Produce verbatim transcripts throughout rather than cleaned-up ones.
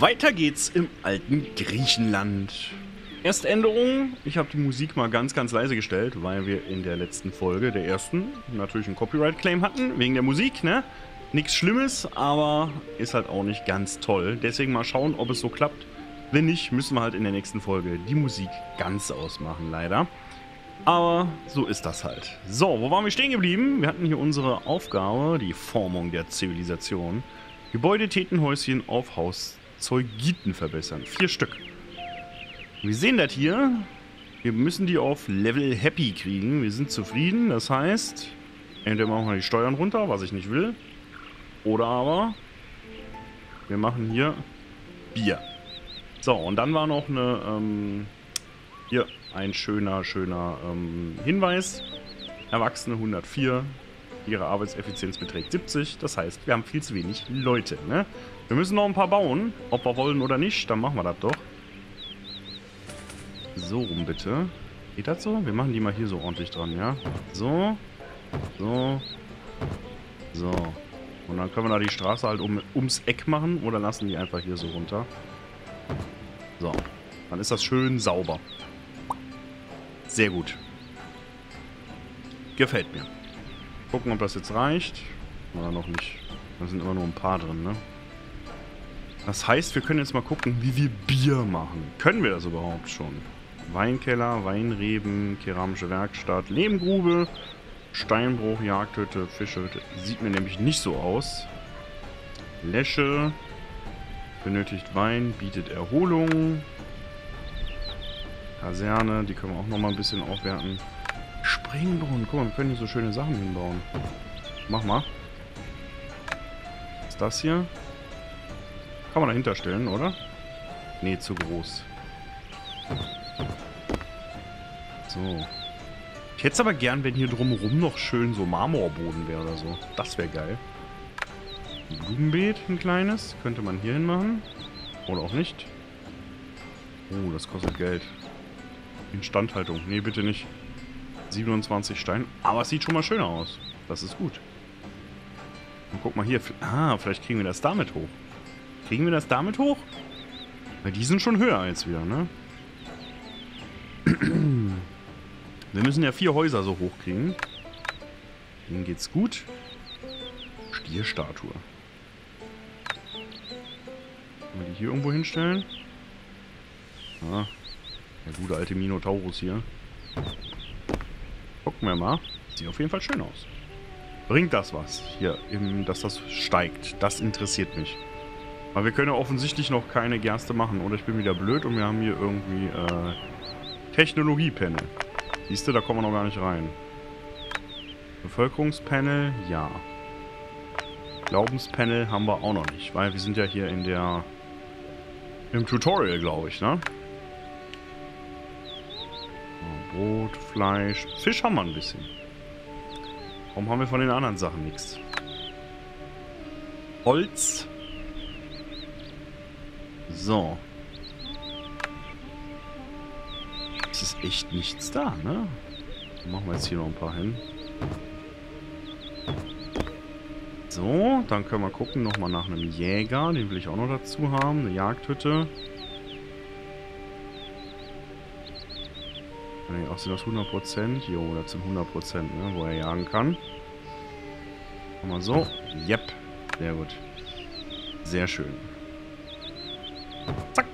Weiter geht's im alten Griechenland. Erste Änderung, ich habe die Musik mal ganz, ganz leise gestellt, weil wir in der letzten Folge, der ersten, natürlich einen Copyright-Claim hatten, wegen der Musik, ne? Nichts Schlimmes, aber ist halt auch nicht ganz toll. Deswegen mal schauen, ob es so klappt. Wenn nicht, müssen wir halt in der nächsten Folge die Musik ganz ausmachen, leider. Aber so ist das halt. So, wo waren wir stehen geblieben? Wir hatten hier unsere Aufgabe, die Formung der Zivilisation. Gebäude, Tätenhäuschen, Aufhauszeugiten verbessern. Vier Stück. Wir sehen das hier. Wir müssen die auf Level Happy kriegen. Wir sind zufrieden. Das heißt, entweder machen wir die Steuern runter, was ich nicht will. Oder aber wir machen hier Bier. So, und dann war noch eine, ähm, hier ein schöner, schöner ähm, Hinweis. Erwachsene hundertvier. Ihre Arbeitseffizienz beträgt siebzig. Das heißt, wir haben viel zu wenig Leute, ne? Wir müssen noch ein paar bauen. Ob wir wollen oder nicht, dann machen wir das doch. So rum bitte. Geht das so? Wir machen die mal hier so ordentlich dran, ja? So. So. So. Und dann können wir da die Straße halt um, ums Eck machen oder lassen die einfach hier so runter. So. Dann ist das schön sauber. Sehr gut. Gefällt mir. Gucken, ob das jetzt reicht. Oder noch nicht. Da sind immer nur ein paar drin, ne? Das heißt, wir können jetzt mal gucken, wie wir Bier machen. Können wir das überhaupt schon? Weinkeller, Weinreben, keramische Werkstatt, Lehmgrube, Steinbruch, Jagdhütte, Fischhütte. Sieht mir nämlich nicht so aus. Läsche. Benötigt Wein, bietet Erholung. Kaserne, die können wir auch noch mal ein bisschen aufwerten. Springbrunnen, guck mal, wir können hier so schöne Sachen hinbauen. Mach mal. Was ist das hier? Kann man dahinter stellen, oder? Nee, zu groß. So. Ich hätte es aber gern, wenn hier drumherum noch schön so Marmorboden wäre oder so. Das wäre geil. Ein Blumenbeet, ein kleines. Könnte man hier hin machen. Oder auch nicht. Oh, das kostet Geld. Instandhaltung. Nee, bitte nicht. siebenundzwanzig Stein. Aber es sieht schon mal schöner aus. Das ist gut. Und guck mal hier. Ah, vielleicht kriegen wir das damit hoch. Kriegen wir das damit hoch? Weil die sind schon höher als wir, ne? Wir müssen ja vier Häuser so hoch kriegen. Denen geht's gut. Stierstatue. Können wir die hier irgendwo hinstellen? Ah, der gute alte Minotaurus hier. Gucken wir mal. Sieht auf jeden Fall schön aus. Bringt das was? Hier, im, dass das steigt. Das interessiert mich. Aber wir können ja offensichtlich noch keine Gerste machen. Oder ich bin wieder blöd und wir haben hier irgendwie äh, Technologiepanel. Siehst du, da kommen wir noch gar nicht rein. Bevölkerungspanel, ja. Glaubenspanel haben wir auch noch nicht. Weil wir sind ja hier in der... im Tutorial, glaube ich, ne? Brot, Fleisch, Fisch haben wir ein bisschen. Warum haben wir von den anderen Sachen nichts? Holz. So. Es ist echt nichts da, ne? Dann machen wir jetzt hier noch ein paar hin. So, dann können wir gucken nochmal nach einem Jäger. Den will ich auch noch dazu haben. Eine Jagdhütte. Ach, sind das hundert Prozent? Jo, das sind hundert Prozent, ne, wo er jagen kann. Machen wir so. Yep. Sehr gut. Sehr schön. Zack.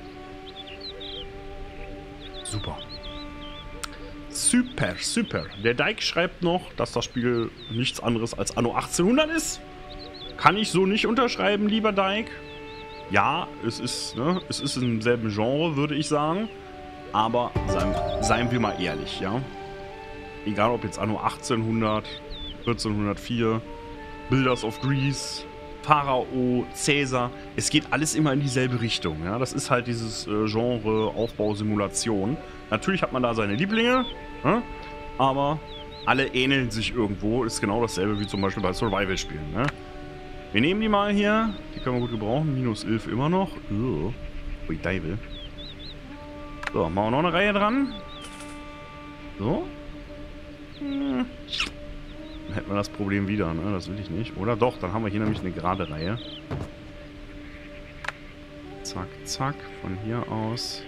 Super. Super, super. Der Dike schreibt noch, dass das Spiel nichts anderes als Anno achtzehnhundert ist. Kann ich so nicht unterschreiben, lieber Dike. Ja, es ist, ne, es ist im selben Genre, würde ich sagen. Aber seien, seien wir mal ehrlich, ja. Egal ob jetzt Anno achtzehnhundert, vierzehnhundertvier, Builders of Greece, Pharao, Caesar. Es geht alles immer in dieselbe Richtung, ja. Das ist halt dieses äh, Genre Aufbausimulation. Natürlich hat man da seine Lieblinge, ne? Aber alle ähneln sich irgendwo. Ist genau dasselbe wie zum Beispiel bei Survival-Spielen, ne? Wir nehmen die mal hier. Die können wir gut gebrauchen. Minus elf immer noch. Ugh. Ui, Deibel. So, machen wir noch eine Reihe dran. So. Hm. Dann hätten wir das Problem wieder, ne? Das will ich nicht. Oder doch, dann haben wir hier nämlich eine gerade Reihe. zack, zack. Von hier aus.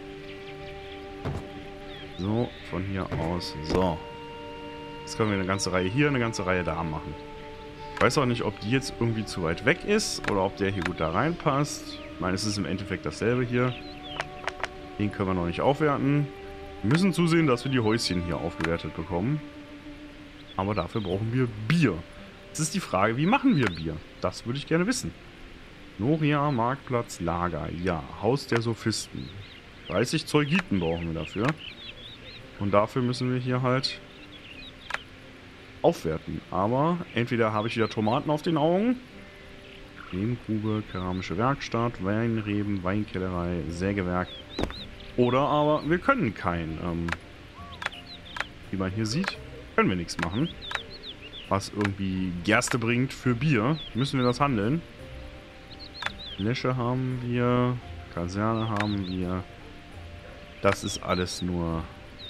So, von hier aus. So. Jetzt können wir eine ganze Reihe hier, eine ganze Reihe da machen. Ich weiß auch nicht, ob die jetzt irgendwie zu weit weg ist oder ob der hier gut da reinpasst. Ich meine, es ist im Endeffekt dasselbe hier. Den können wir noch nicht aufwerten. Wir müssen zusehen, dass wir die Häuschen hier aufgewertet bekommen. Aber dafür brauchen wir Bier. Jetzt ist die Frage, wie machen wir Bier? Das würde ich gerne wissen. Noria, Marktplatz, Lager. Ja, Haus der Sophisten. dreißig Zeugiten brauchen wir dafür. Und dafür müssen wir hier halt aufwerten. Aber entweder habe ich wieder Tomaten auf den Augen. Nebengrube, keramische Werkstatt, Weinreben, Weinkellerei, Sägewerk. Oder aber wir können kein. Ähm, wie man hier sieht, können wir nichts machen. Was irgendwie Gerste bringt für Bier. Müssen wir das handeln. Lesche haben wir. Kaserne haben wir. Das ist alles nur...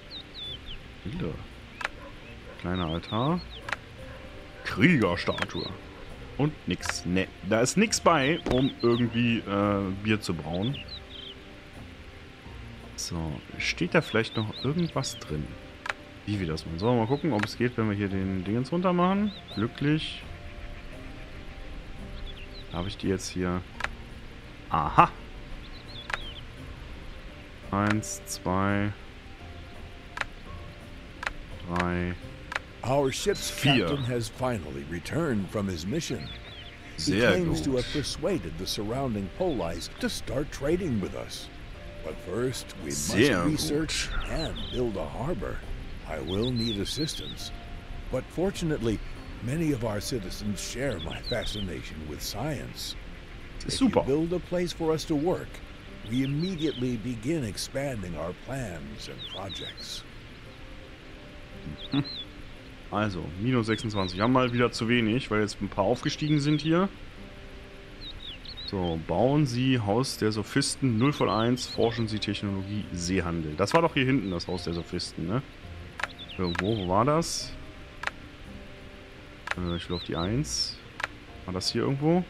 Kleiner Altar. Kriegerstatue. Und nix. Ne, da ist nix bei, um irgendwie äh, Bier zu brauen. So, steht da vielleicht noch irgendwas drin? Wie wir das machen. Sollen wir mal gucken, ob es geht, wenn wir hier den Dingens runter machen. Glücklich. Habe ich die jetzt hier? Aha. Eins, zwei, drei, Our ship's vier. captain has finally returned from his mission. He Sehr claims to gut. have persuaded the surrounding Polites to start trading with us. But first, we Sehr must gut. research and build a harbor. I will need assistance. But fortunately, many of our citizens share my fascination with science. Das ist If you super. build a place for us to work, we immediately begin expanding our plans and projects. Also, minus sechsundzwanzig. Haben mal wieder zu wenig, weil jetzt ein paar aufgestiegen sind hier. So, bauen Sie Haus der Sophisten null von eins, forschen Sie Technologie, Seehandel. Das war doch hier hinten das Haus der Sophisten, ne? Irgendwo, wo war das? Äh, ich will auf die eins. War das hier irgendwo?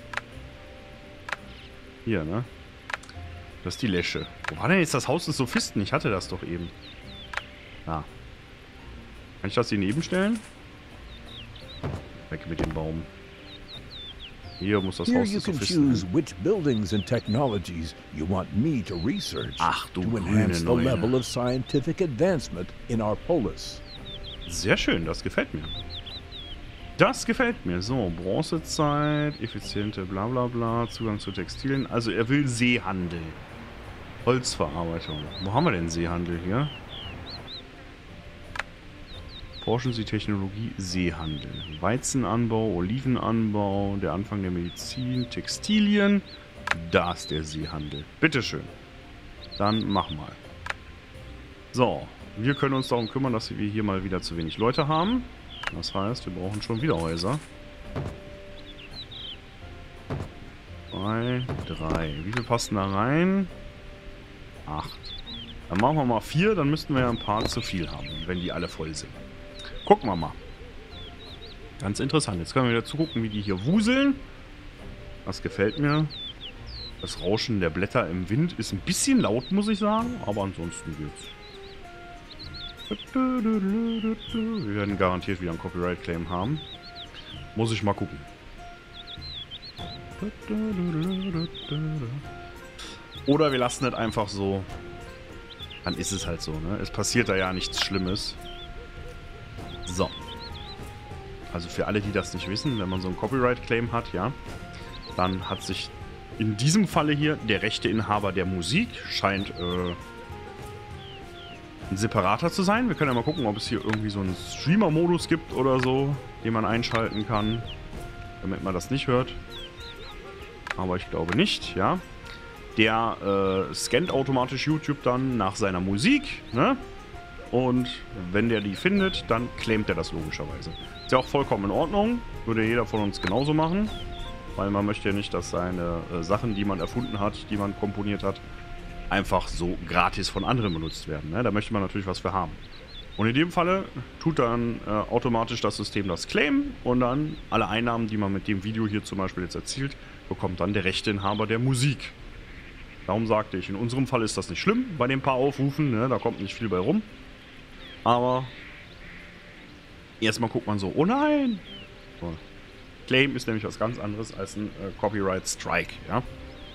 Hier, ne? Das ist die Lesche. Wo war denn jetzt das Haus des Sophisten? Ich hatte das doch eben. Ah. Kann ich das hier neben stellen? Weg mit dem Baum. Hier muss das Here Haus you des can Sophisten choose hin. which buildings and technologies you want me to research Ach du to grüne enhance the Neune. level of scientific advancement in our polis. Sehr schön, das gefällt mir. Das gefällt mir. So, Bronzezeit, effiziente bla bla bla, Zugang zu Textilien. Also er will Seehandel. Holzverarbeitung. Wo haben wir denn Seehandel hier? Forschen Sie Technologie, Seehandel. Weizenanbau, Olivenanbau, der Anfang der Medizin, Textilien. Da ist der Seehandel. Bitteschön. Dann mach mal. So, wir können uns darum kümmern, dass wir hier mal wieder zu wenig Leute haben. Das heißt, wir brauchen schon wieder Häuser. Zwei, drei. Wie viel passen da rein? Acht. Dann machen wir mal vier, dann müssten wir ja ein paar zu viel haben, wenn die alle voll sind. Gucken wir mal. Ganz interessant. Jetzt können wir wieder zugucken, wie die hier wuseln. Das gefällt mir. Das Rauschen der Blätter im Wind ist ein bisschen laut, muss ich sagen. Aber ansonsten geht's. Wir werden garantiert wieder einen Copyright-Claim haben. Muss ich mal gucken. Oder wir lassen es einfach so. Dann ist es halt so, ne? Es passiert da ja nichts Schlimmes. So. Also für alle, die das nicht wissen, wenn man so einen Copyright-Claim hat, ja, dann hat sich in diesem Falle hier der Rechteinhaber der Musik, scheint äh, ein separater zu sein. Wir können ja mal gucken, ob es hier irgendwie so einen Streamer-Modus gibt oder so, den man einschalten kann, damit man das nicht hört. Aber ich glaube nicht, ja. Der äh, scannt automatisch YouTube dann nach seiner Musik, ne? Und wenn der die findet, dann claimt er das logischerweise. Ist ja auch vollkommen in Ordnung. Würde jeder von uns genauso machen. Weil man möchte ja nicht, dass seine äh, Sachen, die man erfunden hat, die man komponiert hat, einfach so gratis von anderen benutzt werden. Ne? Da möchte man natürlich was für haben. Und in dem Falle tut dann äh, automatisch das System das claimen und dann alle Einnahmen, die man mit dem Video hier zum Beispiel jetzt erzielt, bekommt dann der Rechteinhaber der Musik. Darum sagte ich, in unserem Fall ist das nicht schlimm bei den paar Aufrufen, ne? Da kommt nicht viel bei rum. Aber erstmal guckt man so, oh nein! So. Claim ist nämlich was ganz anderes als ein äh, Copyright Strike, ja?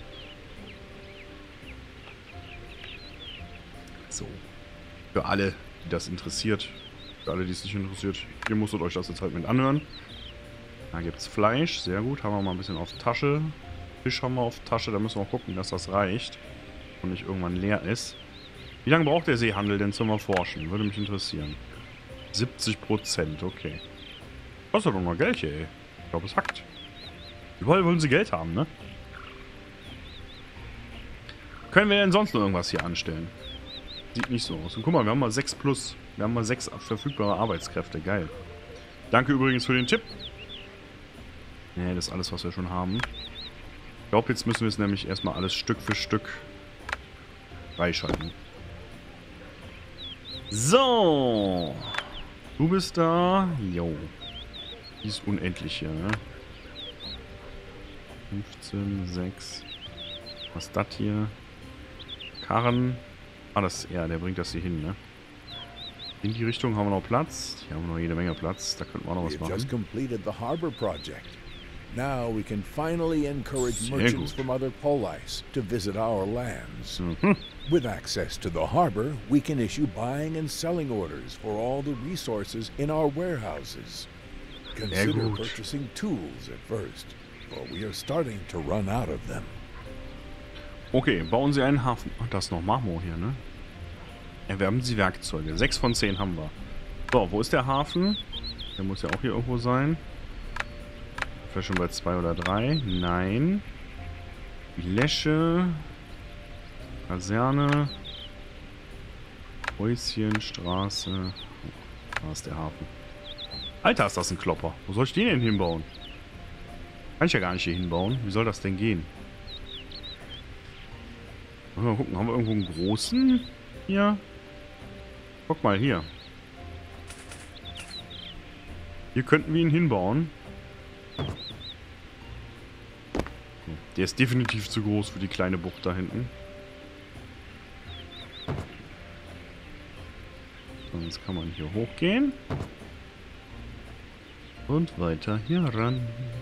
So. Für alle, die das interessiert, für alle, die es nicht interessiert, ihr musstet euch das jetzt halt mit anhören. Da gibt es Fleisch, sehr gut, haben wir mal ein bisschen auf Tasche. Fisch haben wir auf Tasche, da müssen wir auch gucken, dass das reicht und nicht irgendwann leer ist. Wie lange braucht der Seehandel denn zum Erforschen? Würde mich interessieren. siebzig Prozent, okay. Kostet doch noch Geld hier, ey. Ich glaube, es hackt. Überall wollen sie Geld haben, ne? Können wir denn sonst noch irgendwas hier anstellen? Sieht nicht so aus. Und guck mal, wir haben mal sechs plus. Wir haben mal sechs verfügbare Arbeitskräfte. Geil. Danke übrigens für den Tipp. Ne, das ist alles, was wir schon haben. Ich glaube, jetzt müssen wir es nämlich erstmal alles Stück für Stück freischalten. So. Du bist da. Jo. Die ist unendlich hier, ne? fünfzehn, sechs. Was ist das hier? Karren. Ah, das, ja, der bringt das hier hin, ne? In die Richtung haben wir noch Platz. Hier haben wir noch jede Menge Platz. Da könnten wir auch noch was machen. Just completed the harbor project. Now we can finally encourage merchants from other polis to visit our lands. Mhm. With access to the harbor, we can issue buying and selling orders for all the resources in our warehouses. Consider purchasing tools at first, for we are starting to run out of them. Okay, bauen Sie einen Hafen. Ach, das ist noch Marmor hier, ne? Erwerben Sie Werkzeuge. Sechs von zehn haben wir. So, wo ist der Hafen? Der muss ja auch hier irgendwo sein. Vielleicht schon bei zwei oder drei. Nein. Die Läsche. Kaserne. Häuschen, Straße. Da ist der Hafen. Alter, ist das ein Klopper. Wo soll ich den denn hinbauen? Kann ich ja gar nicht hier hinbauen. Wie soll das denn gehen? Mal gucken, haben wir irgendwo einen großen hier? Guck mal hier. Hier könnten wir ihn hinbauen. Der ist definitiv zu groß für die kleine Bucht da hinten. Sonst kann man hier hochgehen. Und weiter hier ran.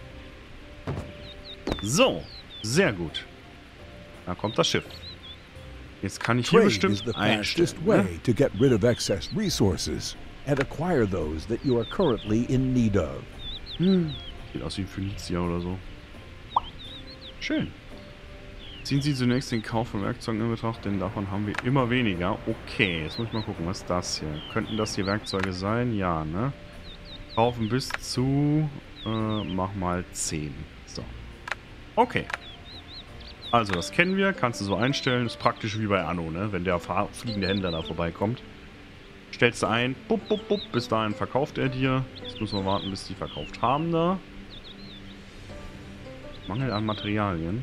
So, sehr gut. Da kommt das Schiff. Jetzt kann ich hier Trade bestimmt is the einstellen. fastest way to get rid of excess resources and acquire those that you are currently in need of. Hm. Sieht aus wie Phönizia oder so. Schön. Ziehen Sie zunächst den Kauf von Werkzeugen in Betracht, denn davon haben wir immer weniger. Okay, jetzt muss ich mal gucken, was ist das hier? Könnten das hier Werkzeuge sein? Ja, ne? Kaufen bis zu, äh, mach mal zehn. So. Okay. Also, das kennen wir, kannst du so einstellen. Ist praktisch wie bei Anno, ne? Wenn der fliegende Händler da vorbeikommt. Stellst du ein, bup, bup, bup, bis dahin verkauft er dir. Jetzt müssen wir warten, bis die verkauft haben da. Mangel an Materialien.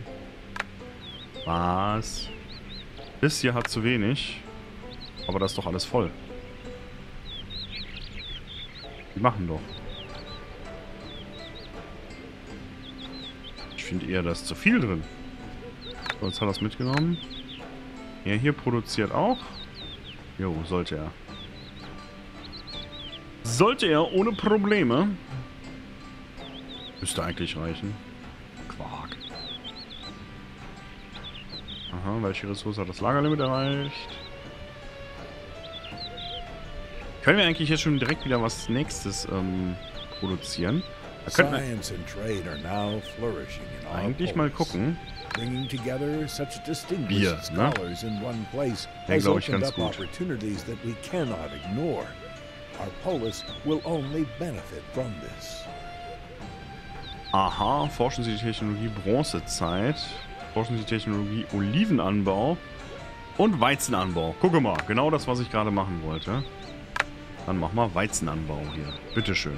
Was? Das hier hat zu wenig. Aber das ist doch alles voll. Die machen doch. Ich finde eher, da ist zu viel drin. So, jetzt hat er es mitgenommen. Er hier produziert auch. Jo, sollte er. Sollte er ohne Probleme. Müsste eigentlich reichen. Quark. Aha, welche Ressource hat das Lagerlimit erreicht? Können wir eigentlich jetzt schon direkt wieder was Nächstes ähm, produzieren? Da könnten wir eigentlich mal gucken. Bringing together such distinguished Bier, ne? scholars in one place Der has glaube ich opened ganz up gut. opportunities that we cannot ignore. Our polis will only benefit from this. Aha, forschen Sie die Technologie Bronzezeit. Forschen Sie die Technologie Olivenanbau und Weizenanbau. Gucke mal, genau das, was ich gerade machen wollte. Dann machen wir Weizenanbau hier. Bitteschön.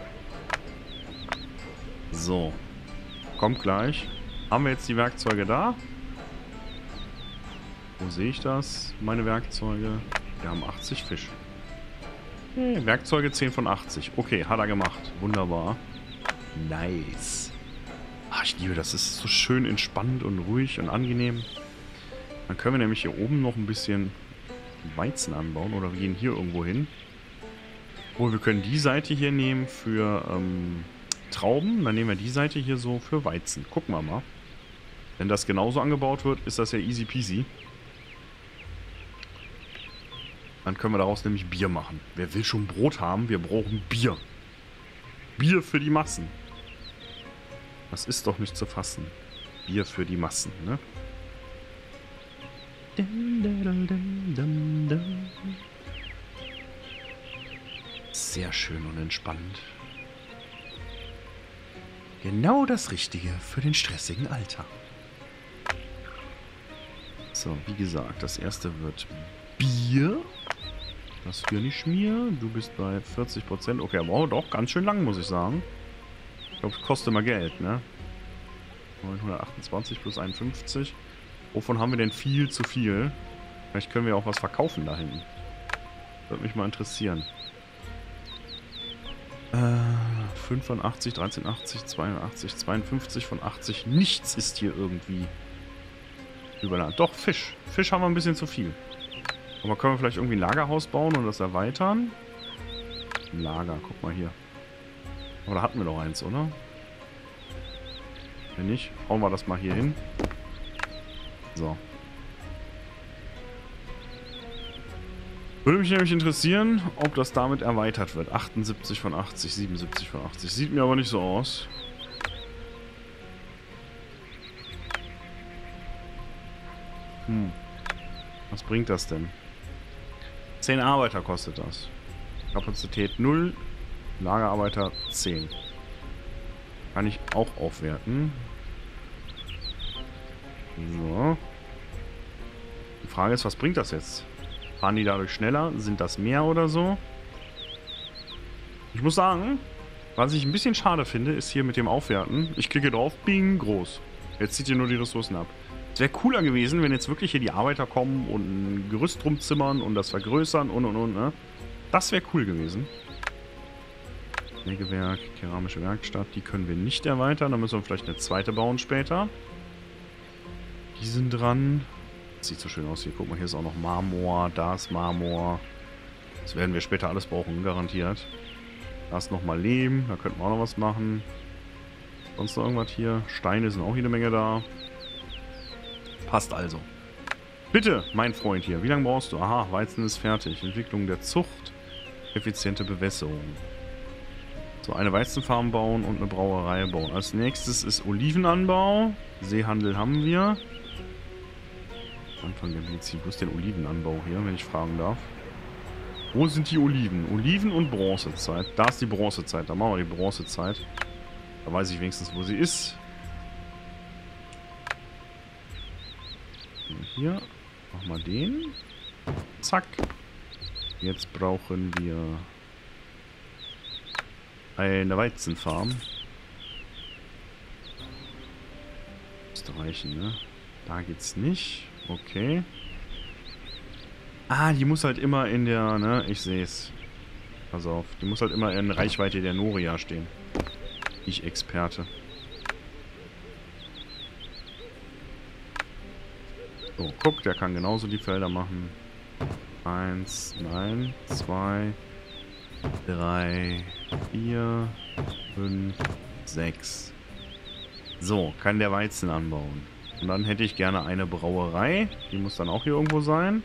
So. Kommt gleich. Haben wir jetzt die Werkzeuge da? Wo sehe ich das? Meine Werkzeuge. Wir haben achtzig Fisch. Hey, Werkzeuge zehn von achtzig. Okay, hat er gemacht. Wunderbar. Nice. Ah, ich liebe das. Es ist so schön entspannt und ruhig und angenehm. Dann können wir nämlich hier oben noch ein bisschen Weizen anbauen. Oder wir gehen hier irgendwo hin. Oh, wir können die Seite hier nehmen für ähm, Trauben. Dann nehmen wir die Seite hier so für Weizen. Gucken wir mal. Wenn das genauso angebaut wird, ist das ja easy peasy. Dann können wir daraus nämlich Bier machen. Wer will schon Brot haben? Wir brauchen Bier. Bier für die Massen. Das ist doch nicht zu fassen. Bier für die Massen, ne? Sehr schön und entspannt. Genau das Richtige für den stressigen Alltag. So, wie gesagt, das erste wird Bier. Das hier nicht mehr. Du bist bei vierzig Prozent. Okay, wow, doch ganz schön lang, muss ich sagen. Ich glaube, es kostet immer Geld, ne? neunhundertachtundzwanzig plus einundfünfzig. Wovon haben wir denn viel zu viel? Vielleicht können wir auch was verkaufen da hinten. Würde mich mal interessieren. Äh, fünfundachtzig, dreizehnundachtzig, zweiundachtzig, zweiundfünfzig von achtzig. Nichts ist hier irgendwie überladen. Doch, Fisch. Fisch haben wir ein bisschen zu viel. Aber können wir vielleicht irgendwie ein Lagerhaus bauen und das erweitern? Ein Lager, guck mal hier. Aber da hatten wir doch eins, oder? Wenn nicht, hauen wir das mal hier hin. So. Würde mich nämlich interessieren, ob das damit erweitert wird. achtundsiebzig von achtzig, siebenundsiebzig von achtzig. Sieht mir aber nicht so aus. Hm. Was bringt das denn? zehn Arbeiter kostet das. Kapazität null. Lagerarbeiter zehn. Kann ich auch aufwerten. So. Die Frage ist, was bringt das jetzt? Fahren die dadurch schneller? Sind das mehr oder so? Ich muss sagen, was ich ein bisschen schade finde, ist hier mit dem Aufwerten. Ich klicke drauf, bing, groß. Jetzt zieht ihr nur die Ressourcen ab. Es wäre cooler gewesen, wenn jetzt wirklich hier die Arbeiter kommen und ein Gerüst rumzimmern und das vergrößern und und und, ne? Das wäre cool gewesen. Sägewerk, keramische Werkstatt, die können wir nicht erweitern. Da müssen wir vielleicht eine zweite bauen später. Die sind dran. Sieht so schön aus hier. Guck mal, hier ist auch noch Marmor, da ist Marmor. Das werden wir später alles brauchen, garantiert. Da ist nochmal Lehm, da könnten wir auch noch was machen. Sonst noch irgendwas hier? Steine sind auch jede Menge da. Passt also. Bitte, mein Freund hier, wie lange brauchst du? Aha, Weizen ist fertig. Entwicklung der Zucht, effiziente Bewässerung. So, eine Weizenfarm bauen und eine Brauerei bauen. Als nächstes ist Olivenanbau. Seehandel haben wir. Anfang der Medizin. Wo ist denn Olivenanbau hier, wenn ich fragen darf? Wo sind die Oliven? Oliven und Bronzezeit. Da ist die Bronzezeit. Da machen wir die Bronzezeit. Da weiß ich wenigstens, wo sie ist. Hier. Machen wir den. Zack. Jetzt brauchen wir eine Weizenfarm. Müsste reichen, ne? Da geht's nicht. Okay. Ah, die muss halt immer in der, ne? Ich sehe es. Pass auf. Die muss halt immer in Reichweite der Noria stehen. Ich Experte. So, guck, der kann genauso die Felder machen. Eins, nein, zwei, drei, vier, fünf, sechs. So, kann der Weizen anbauen. Und dann hätte ich gerne eine Brauerei. Die muss dann auch hier irgendwo sein.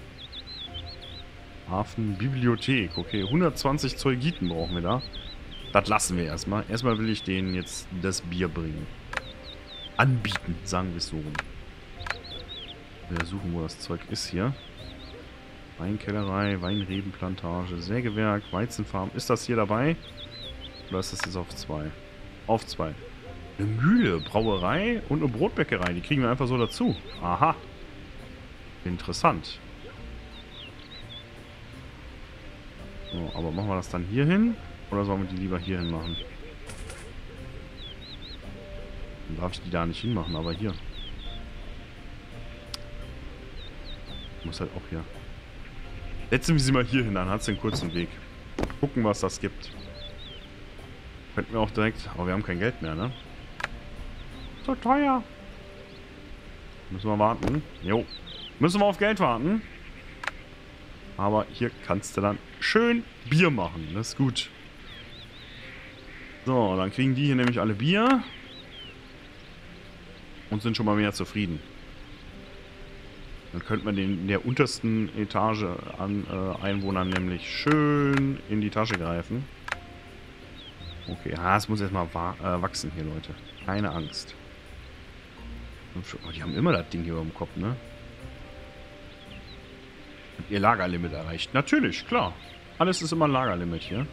Hafen, Bibliothek. Okay, hundertzwanzig Zeugiten brauchen wir da. Das lassen wir erstmal. Erstmal will ich denen jetzt das Bier bringen. Anbieten, sagen wir es so rum. Wir suchen, wo das Zeug ist hier. Weinkellerei, Weinrebenplantage, Sägewerk, Weizenfarm. Ist das hier dabei? Oder ist das jetzt auf zwei? Auf zwei. Eine Mühle, Brauerei und eine Brotbäckerei. Die kriegen wir einfach so dazu. Aha. Interessant. So, aber machen wir das dann hier hin? Oder sollen wir die lieber hier hin machen? Dann darf ich die da nicht hinmachen, aber hier. Ich muss halt auch hier. Setzen wir sie mal hier hin, dann hat es den kurzen Weg. Gucken, was das gibt. Könnten wir auch direkt... Aber wir haben kein Geld mehr, ne? So teuer. Müssen wir warten. Jo. Müssen wir auf Geld warten. Aber hier kannst du dann schön Bier machen. Das ist gut. So, dann kriegen die hier nämlich alle Bier. Und sind schon mal mehr zufrieden. Dann könnte man den in der untersten Etage an äh, Einwohnern nämlich schön in die Tasche greifen. Okay, ah, es muss erstmal äh, wachsen hier, Leute. Keine Angst. Oh, die haben immer das Ding hier im Kopf, ne? Habt ihr Lagerlimit erreicht? Natürlich, klar. Alles ist immer Lagerlimit hier.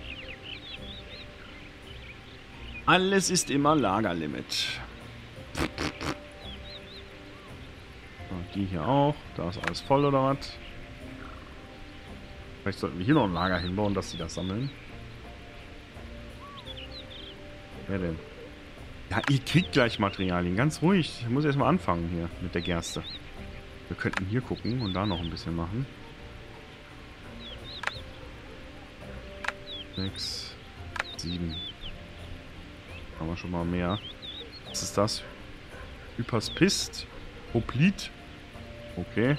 Alles ist immer Lagerlimit. So, die hier auch. Da ist alles voll, oder was? Vielleicht sollten wir hier noch ein Lager hinbauen, dass sie das sammeln. Wer denn? Ja, ihr kriegt gleich Materialien. Ganz ruhig. Ich muss erstmal anfangen hier mit der Gerste. Wir könnten hier gucken und da noch ein bisschen machen. Sechs, sieben. Haben wir schon mal mehr. Was ist das? Hyperspist? Hoplit? Okay.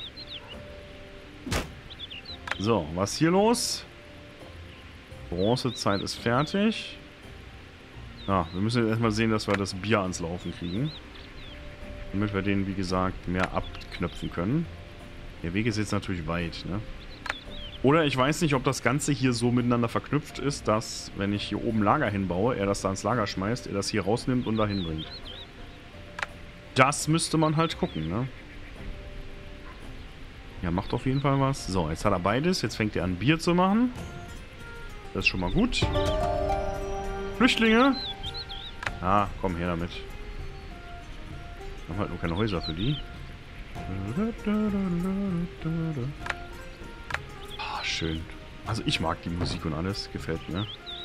So, was ist hier los? Bronzezeit ist fertig. Ja, wir müssen jetzt erstmal sehen, dass wir das Bier ans Laufen kriegen. Damit wir den, wie gesagt, mehr abknöpfen können. Der Weg ist jetzt natürlich weit, ne? Oder ich weiß nicht, ob das Ganze hier so miteinander verknüpft ist, dass, wenn ich hier oben Lager hinbaue, er das da ins Lager schmeißt, er das hier rausnimmt und dahin bringt. Das müsste man halt gucken, ne? Ja, macht auf jeden Fall was. So, jetzt hat er beides. Jetzt fängt er an, Bier zu machen. Das ist schon mal gut. Flüchtlinge. Ah, komm her damit. Wir haben halt nur keine Häuser für die. Ah, schön. Also ich mag die Musik und alles. Gefällt mir.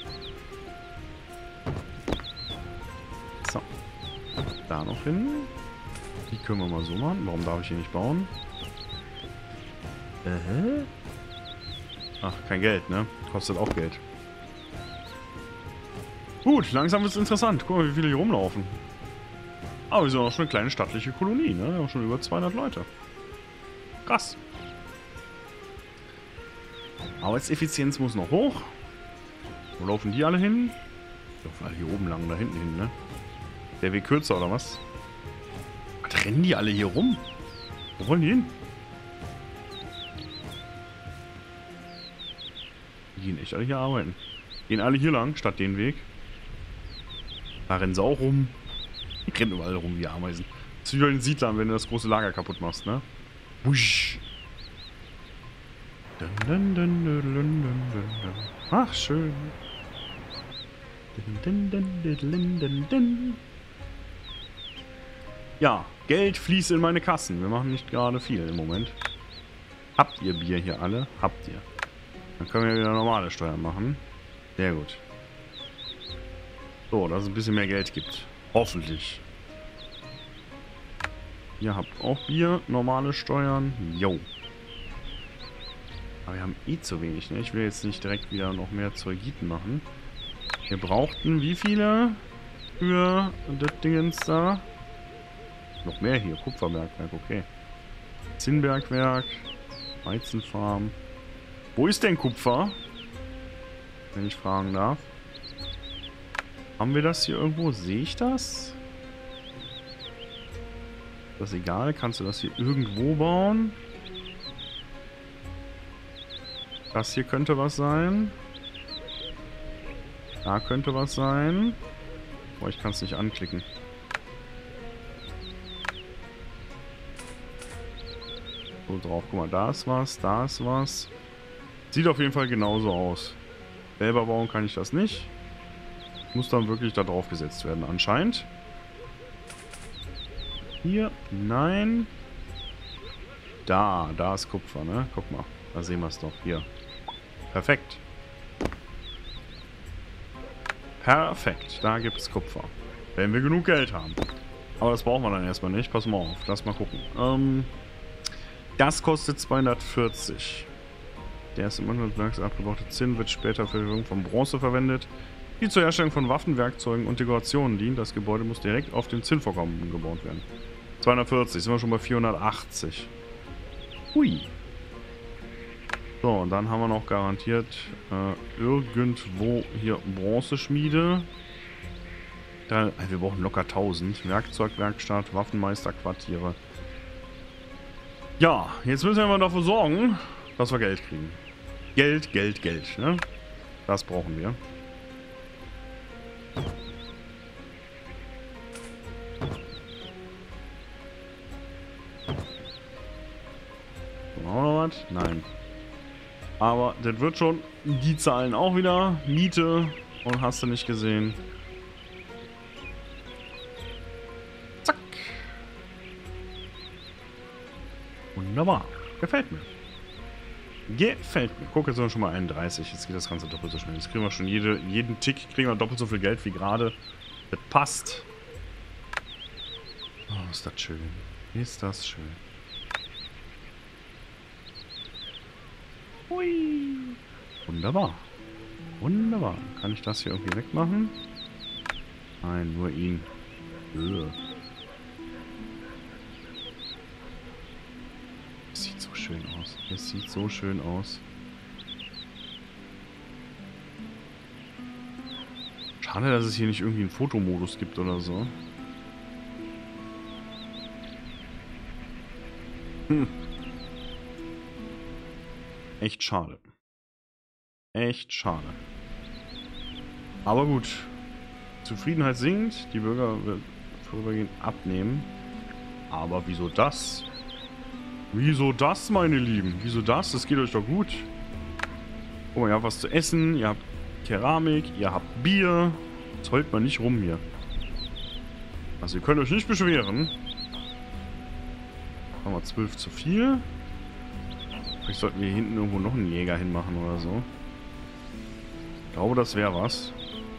So. Da noch hin. Die können wir mal so machen. Warum darf ich hier nicht bauen? Äh? Ach, kein Geld, ne? Kostet auch Geld. Gut, langsam wird es interessant. Guck mal, wie viele hier rumlaufen. Aber wir sind auch schon eine kleine stattliche Kolonie, ne? Wir haben schon über zweihundert Leute. Krass. Arbeitseffizienz muss noch hoch. Wo laufen die alle hin? Die laufen alle hier oben lang, da hinten hin, ne? Der Weg kürzer, oder was? Was rennen die alle hier rum? Wo wollen die hin? Die gehen echt alle hier arbeiten. Gehen alle hier lang, statt den Weg. Da rennen sie auch rum. Die rennen überall rum wie Ameisen. Das ist wie bei den Siedlern, wenn du das große Lager kaputt machst, ne? Wusch. Dun, dun, dun, dun, dun, dun, dun. Ach, schön. Dun, dun, dun, dun, dun, dun. Ja, Geld fließt in meine Kassen. Wir machen nicht gerade viel im Moment. Habt ihr Bier hier alle? Habt ihr. Dann können wir wieder normale Steuern machen. Sehr gut. So, dass es ein bisschen mehr Geld gibt. Hoffentlich. Ihr habt auch Bier, normale Steuern. Jo. Aber wir haben eh zu wenig, ne? Ich will jetzt nicht direkt wieder noch mehr Zeugiten machen. Wir brauchten wie viele für das Dingens da? Noch mehr hier. Kupferbergwerk, okay. Zinnbergwerk. Weizenfarm. Wo ist denn Kupfer? Wenn ich fragen darf. Haben wir das hier irgendwo? Sehe ich das? Ist das egal? Kannst du das hier irgendwo bauen? Das hier könnte was sein. Da könnte was sein. Boah, ich kann es nicht anklicken. So drauf. Guck mal, da ist was, da ist was. Sieht auf jeden Fall genauso aus. Selber bauen kann ich das nicht. Muss dann wirklich da drauf gesetzt werden, anscheinend. Hier, nein. Da, da ist Kupfer, ne? Guck mal, da sehen wir es doch. Hier. Perfekt. Perfekt, da gibt es Kupfer. Wenn wir genug Geld haben. Aber das brauchen wir dann erstmal nicht. Pass mal auf, lass mal gucken. Ähm, das kostet zweihundertvierzig. Der erste im Handwerkswerk abgebaute Zinn wird später für die Erhöhung von Bronze verwendet, die zur Herstellung von Waffen, Werkzeugen und Dekorationen dient. Das Gebäude muss direkt auf dem Zinnvorkommen gebaut werden. zweihundertvierzig, sind wir schon bei vierhundertachtzig. Hui. So, und dann haben wir noch garantiert äh, irgendwo hier Bronzeschmiede. Da, wir brauchen locker tausend. Werkzeugwerkstatt, Waffenmeisterquartiere. Ja, jetzt müssen wir mal dafür sorgen, dass wir Geld kriegen. Geld, Geld, Geld. Ne? Das brauchen wir. Noch noch was? Nein. Aber das wird schon. Die zahlen auch wieder Miete. Und hast du nicht gesehen. Zack. Wunderbar. Gefällt mir. Gefällt mir. Guck, jetzt sind wir schon mal einunddreißig. Jetzt geht das Ganze doppelt so schnell. Jetzt kriegen wir schon jede, jeden Tick kriegen wir doppelt so viel Geld wie gerade. Das passt. Oh, ist das schön. Ist das schön. Hui. Wunderbar. Wunderbar. Kann ich das hier irgendwie wegmachen? Nein, nur ihn. Ugh. Das sieht so schön aus. Das sieht so schön aus. Schade, dass es hier nicht irgendwie einen Fotomodus gibt oder so. Hm. Echt schade. Echt schade. Aber gut. Zufriedenheit sinkt. Die Bürger vorübergehend abnehmen. Aber wieso das? Wieso das, meine Lieben? Wieso das? Das geht euch doch gut. Guck mal, ihr habt was zu essen. Ihr habt Keramik. Ihr habt Bier. Jetzt heult man nicht rum hier. Also ihr könnt euch nicht beschweren. Machen wir zwölf zu viel. Vielleicht sollten wir hier hinten irgendwo noch einen Jäger hinmachen oder so. Ich glaube, das wäre was.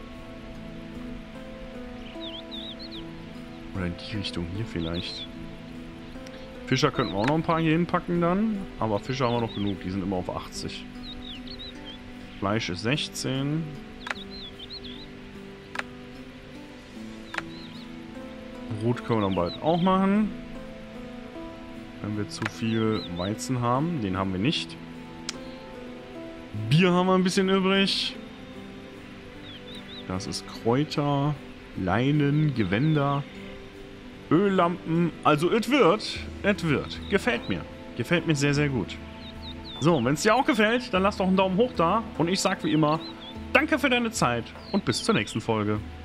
Oder in die Richtung hier vielleicht. Fischer könnten wir auch noch ein paar hier hinpacken dann. Aber Fischer haben wir noch genug. Die sind immer auf achtzig. Fleisch ist sechzehn. Brot können wir dann bald auch machen. Wenn wir zu viel Weizen haben. Den haben wir nicht. Bier haben wir ein bisschen übrig. Das ist Kräuter, Leinen, Gewänder, Öllampen. Also es wird, es wird. Gefällt mir. Gefällt mir sehr, sehr gut. So, wenn es dir auch gefällt, dann lass doch einen Daumen hoch da. Und ich sag wie immer, danke für deine Zeit und bis zur nächsten Folge.